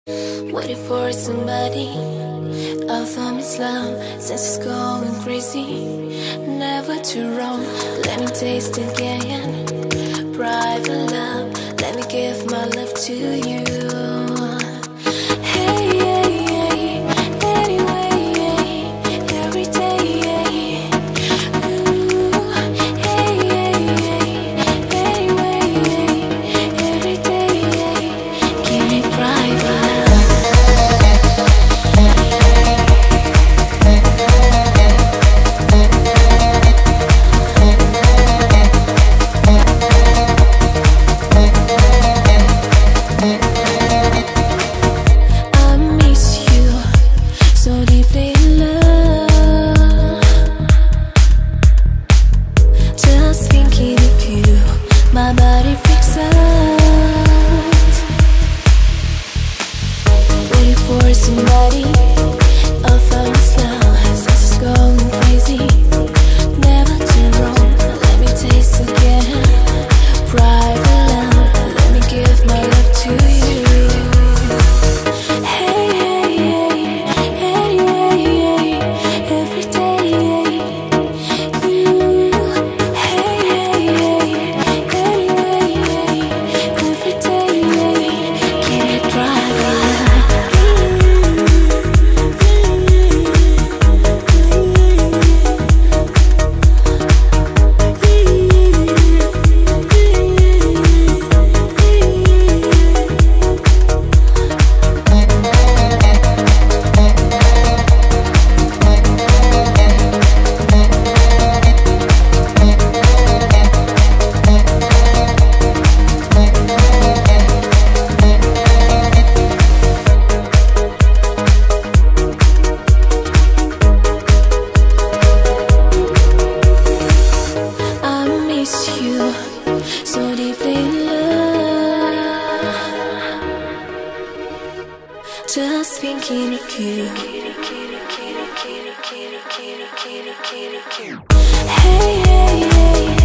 Waiting for somebody, I found this love, since it's going crazy. Never too wrong, let me taste again. Private love, let me give my love to you. Hey, hey, hey, anyway, every day. Ooh, hey, hey, hey, anyway, every day. Give me private love. My body freaks out, waiting for somebody. I found this love, since it's going crazy. Never too wrong, let me taste again. Private love, let me give my love to you. Hey, hey, hey, anyway, every day. You, hey, hey, so deeply in love, just thinking of you. Hey, hey, hey.